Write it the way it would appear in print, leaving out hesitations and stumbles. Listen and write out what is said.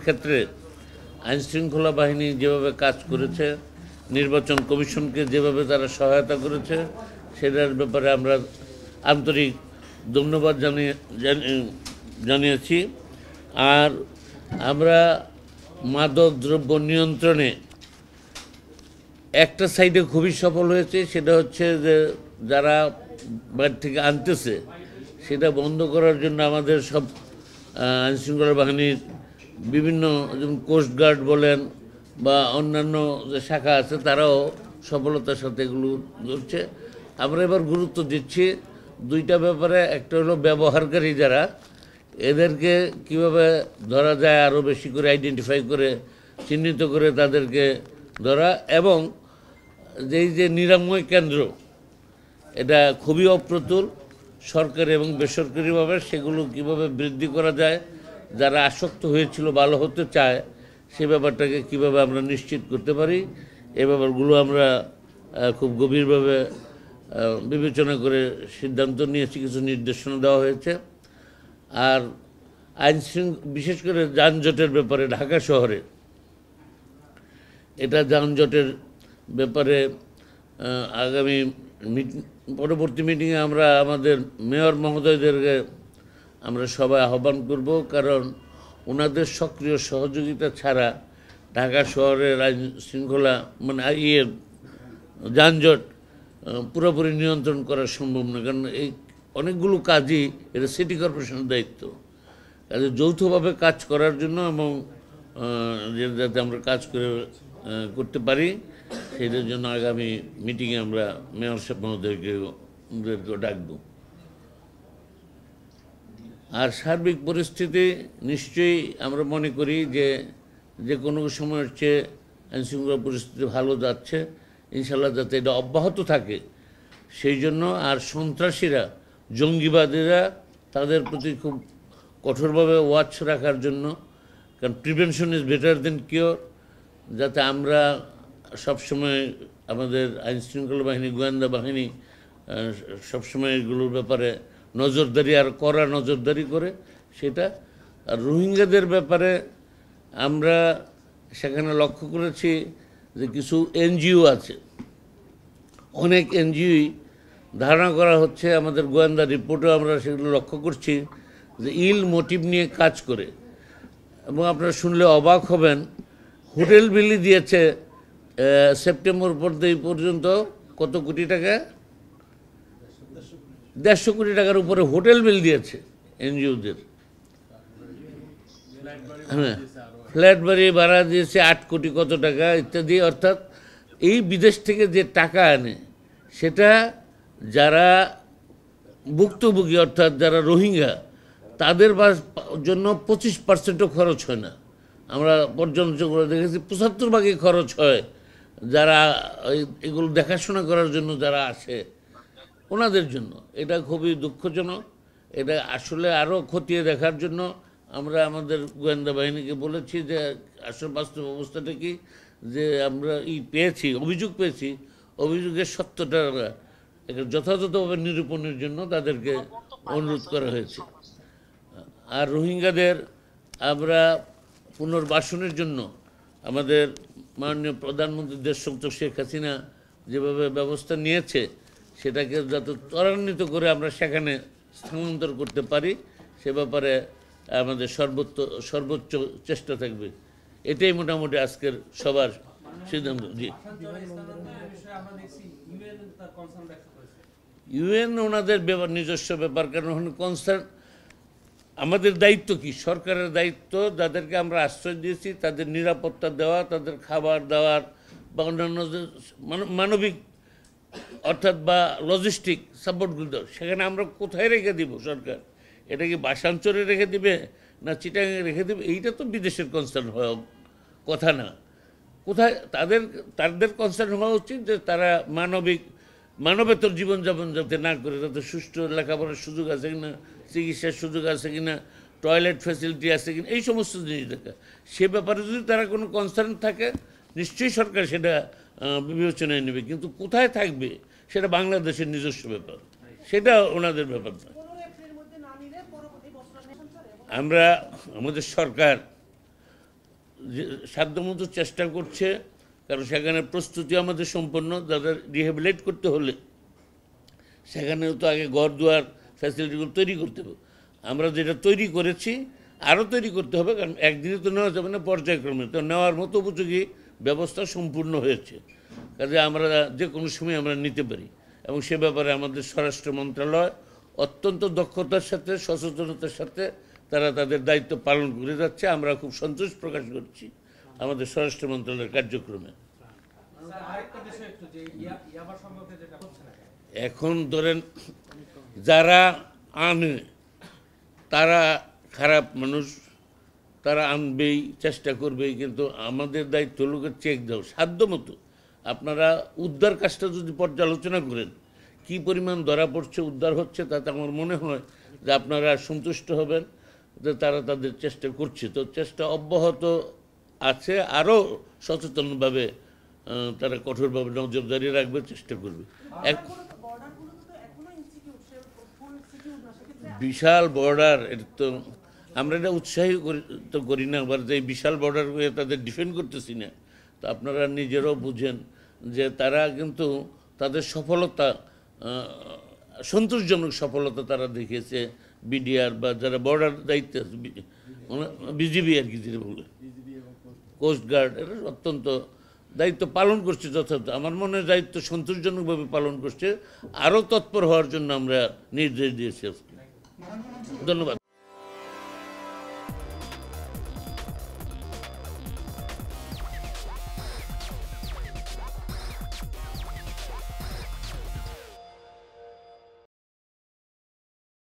ক্ষেত্রে আইনশৃঙ্খলা বাহিনী যেভাবে কাজ করেছে, নির্বাচন কমিশনকে যেভাবে তারা সহায়তা করেছে, সেটার ব্যাপারে আমরা আন্তরিক ধন্যবাদ জানিয়েছি। আর আমরা মাদক দ্রব্য নিয়ন্ত্রণে একটা সাইডে খুবই সফল হয়েছে, সেটা হচ্ছে যে যারা বাইরে থেকে আনতেছে সেটা বন্ধ করার জন্য আমাদের সব আইনশৃঙ্খলা বাহিনীর বিভিন্ন, যেমন কোস্টগার্ড বলেন বা অন্যান্য যে শাখা আছে, তারাও সফলতার সাথে এগুলো ধরছে। আমরা এবার গুরুত্ব দিচ্ছি দুইটা ব্যাপারে। একটা হলো ব্যবহারকারী যারা, এদেরকে কিভাবে ধরা যায়, আরও বেশি করে আইডেন্টিফাই করে চিহ্নিত করে তাদেরকে ধরা, এবং যেই যে নিরাময় কেন্দ্র, এটা খুবই অপ্রতুল। সরকারি এবং বেসরকারিভাবে সেগুলো কিভাবে বৃদ্ধি করা যায়, যারা আসক্ত হয়েছিল, ভালো হতে চায়, সে ব্যাপারটাকে কিভাবে আমরা নিশ্চিত করতে পারি, এই ব্যাপারগুলো আমরা খুব গভীরভাবে বিবেচনা করে সিদ্ধান্ত নিয়েছি, কিছু নির্দেশনা দেওয়া হয়েছে। আর বিশেষ করে যানজটের ব্যাপারে ঢাকা শহরে, এটা যানজটের ব্যাপারে আগামী পরবর্তী মিটিংয়ে আমরা আমাদের মেয়র মহোদয়দেরকে আমরা সবাই আহ্বান করব, কারণ ওনাদের সক্রিয় সহযোগিতা ছাড়া ঢাকা শহরের আইন শৃঙ্খলা যানজট পুরোপুরি নিয়ন্ত্রণ করা সম্ভব না। কারণ এই অনেকগুলো কাজই এটা সিটি কর্পোরেশনের দায়িত্ব। কাজে যৌথভাবে কাজ করার জন্য এবং যাতে আমরা কাজ করতে পারি, সেটার জন্য আগামী মিটিংয়ে আমরা মেয়র সাহেব মহোদয়কেও ডাকব। আর সার্বিক পরিস্থিতি নিশ্চয়ই আমরা মনে করি যে কোনো সময়ের চেয়ে আইনশৃঙ্খলা পরিস্থিতি ভালো যাচ্ছে, ইনশাল্লাহ যাতে এটা অব্যাহত থাকে সেই জন্য। আর সন্ত্রাসীরা, জঙ্গিবাদীরা, তাদের প্রতি খুব কঠোরভাবে ওয়াচ রাখার জন্য, কারণ prevention is better than cure. যাতে আমরা সবসময় আমাদের আইনশৃঙ্খলা বাহিনী, গোয়েন্দা বাহিনী সবসময় এগুলোর ব্যাপারে নজরদারি, আর কড়া নজরদারি করে সেটা। আর রোহিঙ্গাদের ব্যাপারে আমরা সেখানে লক্ষ্য করেছি যে কিছু এনজিও আছে, অনেক এনজিওই ধারণা করা হচ্ছে, আমাদের গোয়েন্দা রিপোর্টেও আমরা সেগুলো লক্ষ্য করছি, যে ইল মোটিভ নিয়ে কাজ করে। এবং আপনারা শুনলে অবাক হবেন, হোটেল বিলি দিয়েছে সেপ্টেম্বর পর্যন্ত কত কোটি টাকা, 150 কোটি টাকার উপরে হোটেল বিল দিয়েছে এনজিওদের। হ্যাঁ, ফ্ল্যাট বাড়ি ভাড়া দিয়েছে 8 কোটি কত টাকা ইত্যাদি। অর্থাৎ এই বিদেশ থেকে যে টাকা আনে, সেটা যারা ভুক্তভোগী, অর্থাৎ যারা রোহিঙ্গা, তাদের জন্য 25% খরচ হয় না। আমরা পর্যালোচনা করে দেখেছি 75% খরচ হয় যারা এগুলো দেখাশোনা করার জন্য যারা আসে, ওনাদের জন্য। এটা খুবই দুঃখজনক। এটা আসলে আরও খতিয়ে দেখার জন্য আমরা আমাদের গোয়েন্দা বাহিনীকে বলেছি যে আসলে বাস্তব অবস্থাটা কি, যে আমরা অভিযোগ পেয়েছি, অভিযোগের সত্যটা যথাযথভাবে নিরূপণের জন্য তাদেরকে অনুরোধ করা হয়েছে। আর রোহিঙ্গাদের আমরা পুনর্বাসনের জন্য আমাদের মাননীয় প্রধানমন্ত্রী দেশরত্ন শেখ হাসিনা যেভাবে ব্যবস্থা নিয়েছে, সেটাকে যত ত্বরান্বিত করে আমরা সেখানে স্থানান্তর করতে পারি, সে ব্যাপারে আমাদের সর্বোচ্চ চেষ্টা থাকবে। এটাই মোটামুটি আজকের সবার সিদ্ধান্ত। জি, ইউএন ওনাদের নিজস্ব ব্যাপার, কারণ কনসার্ন। আমাদের দায়িত্ব কি? সরকারের দায়িত্ব, যাদেরকে আমরা আশ্রয় দিয়েছি তাদের নিরাপত্তা দেওয়া, তাদের খাবার দেওয়ার বা অন্যান্য মানবিক অর্থাৎ বা লজিস্টিক সাপোর্টগুলো দেওয়া। সেখানে আমরা কোথায় রেখে দিব? সরকার এটা কি বাসাঞ্চলে রেখে দিবে না চিটাগাঙে রেখে দেবে? এইটা তো বিদেশের কনসার্ন হওয়া কথা না। কোথায় তাদের কনসার্ন হওয়া উচিত যে তারা মানবেতর জীবনযাপন যাতে না করে, তাদের সুষ্ঠু লেখাপড়ার সুযোগ আছে কিনা, চিকিৎসার সুযোগ আছে কিনা, টয়লেট ফ্যাসিলিটি আছে কিনা, এই সমস্ত জিনিস দেখা। সে ব্যাপারে যদি তারা কোনো কনসার্ন থাকে, নিশ্চয়ই সরকার সেটা বিবেচনায় নেবে। কিন্তু কোথায় থাকবে সেটা বাংলাদেশের নিজস্ব ব্যাপার, সেটা ওনাদের ব্যাপার না। আমাদের সরকার সাধ্যমতো চেষ্টা করছে, কারণ সেখানে প্রস্তুতি আমাদের সম্পন্ন। যাদের রিহ্যাবিলিটেট করতে হলে সেখানেও তো আগে ঘর দুয়ার ফ্যাসিলিটিগুলো তৈরি করতে হবে। আমরা যেটা তৈরি করেছি আরও তৈরি করতে হবে, কারণ একদিনে তো নেওয়া যাবে না, পর্যায়ক্রমে তো নেওয়ার মতো উপযোগী ব্যবস্থা সম্পূর্ণ হয়েছে। কাজে আমরা যে কোনো সময় আমরা নিতে পারি, এবং সে ব্যাপারে আমাদের স্বরাষ্ট্র মন্ত্রণালয় অত্যন্ত দক্ষতার সাথে সচেতনতার সাথে তারা তাদের দায়িত্ব পালন করে যাচ্ছে। আমরা খুব সন্তোষ প্রকাশ করছি আমাদের স্বরাষ্ট্র মন্ত্রণালয়ের কার্যক্রমে। এখন ধরেন যারা আনে তারা খারাপ মানুষ, তারা আনবেই, চেষ্টা করবেই, কিন্তু আমাদের দায়িত্ব লোকের চেক দাও সাধ্য মতো। আপনারা উদ্ধার কাজটা যদি পর্যালোচনা করেন কি পরিমাণ ধরা পড়ছে, উদ্ধার হচ্ছে, তাতে আমার মনে হয় যে আপনারা সন্তুষ্ট হবেন যে তারা তাদের চেষ্টা করছে। তো চেষ্টা অব্যাহত আছে, আরও সচেতনভাবে তারা কঠোরভাবে নজরদারি রাখবে, চেষ্টা করবে। বিশাল বর্ডার, এটা তো আমরা এটা উৎসাহী তো করি না, আবার যে বিশাল বর্ডার হয়ে তাদের ডিফেন্ড করতেছি না। তো আপনারা নিজেরাও বুঝেন যে তারা কিন্তু তাদের সফলতা, সন্তোষজনক সফলতা তারা দেখিয়েছে। বিডিআর বা যারা বর্ডার দায়িত্বে আছে, বিজিবি আর কি যেটা বলে, কোস্টগার্ড, এরা অত্যন্ত দায়িত্ব পালন করছে যথাযথ। আমার মনে হয় দায়িত্ব সন্তোষজনকভাবে পালন করছে। আরও তৎপর হওয়ার জন্য আমরা নির্দেশ দিয়েছি। ধন্যবাদ।